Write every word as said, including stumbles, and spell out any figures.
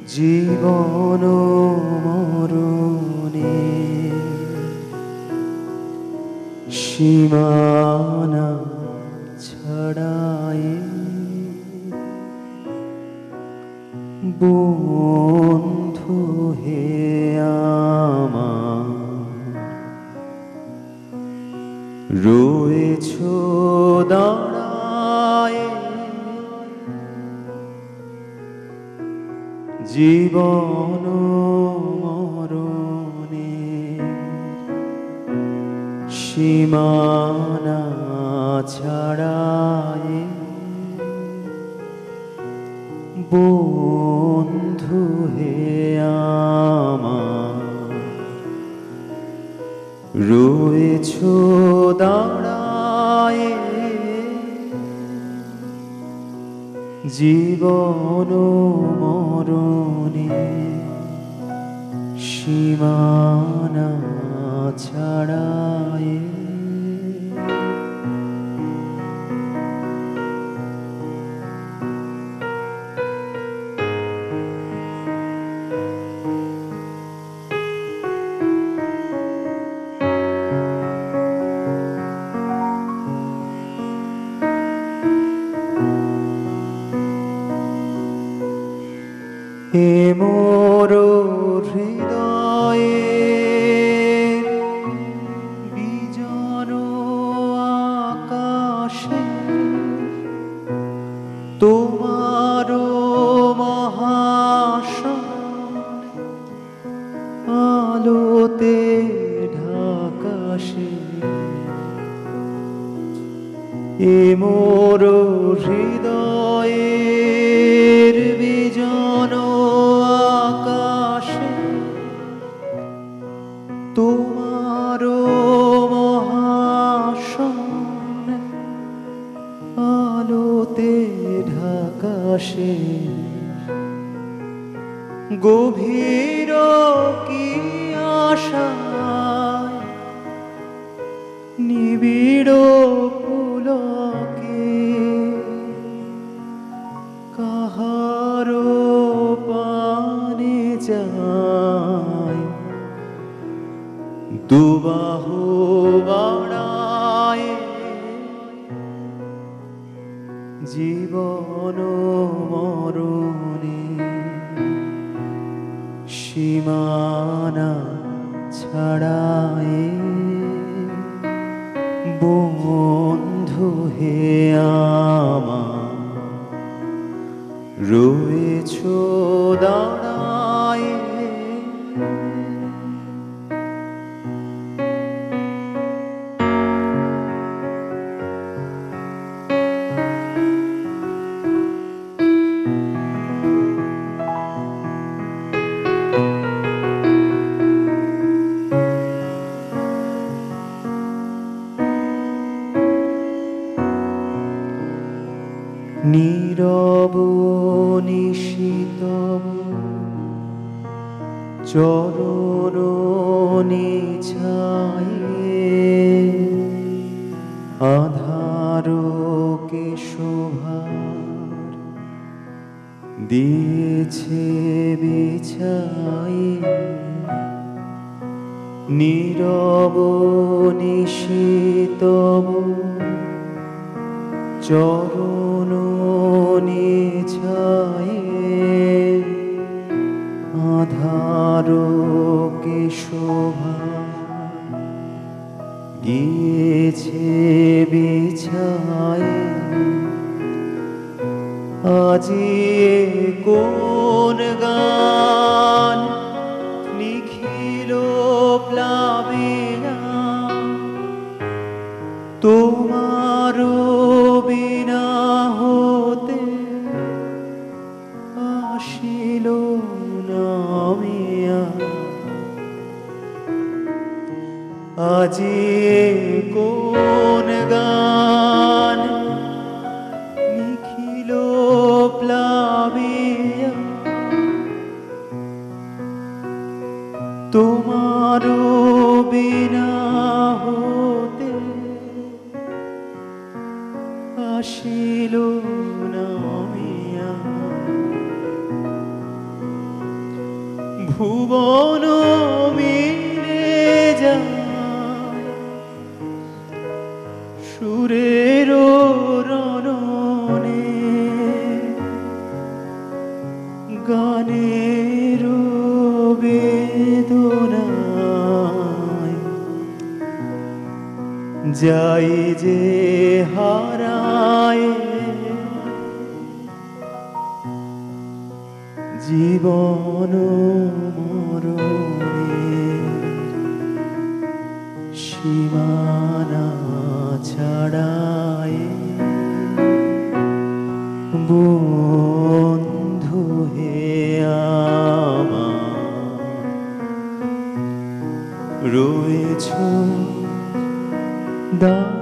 জীবন মরণে সীমানা ছাড়াই বন্ধু হে আমার রয়েছ দাঁড়ায় জীবন মরণে সীমানা ছাড়ায় বন্ধু হে আমার রয়েছ দাঁড়ায় জীবন মরণে সীমানা ছাড়ায় এ মোর হৃদয়ের বিজন আকাশে তোমার মহাশূন্য আলোতে ঢাকাশে এ মোর হৃদয়ের বিজন আকাশে তোমার মহাশূন্য আলোতে ঢাকাশে গভীর কি আশায় নিবিড় পুলকে কাহারো পানে যায় দুবাহু বাড়ায় জীবন মরণে সীমানা ছাড়ায় বন্ধু হে আমার রয়েছ দাঁড়ায় নীরব নিশীতব চরণ নিছায়ে আধারকে শোভার দিয়েছে বিছাই নীরব নিশীতব চরণ নিছায়ে আধারকে শোভা গিয়েছে বিছায়ে আজি কোন গান নিখিল প্লাবিনা তোমার বিনা হতে আসিল নামিয়া আজি কোন গান নিখিল প্লাবিয়া তোমার বিনা হতে আসিল নামিয়া ভুবন মিলে যায় সুরের রণনে, গানের বেদনায় যাই যে হারায় জীবন মরণে, সীমানা ছাড়ায় বন্ধু হে আমার রয়েছ দা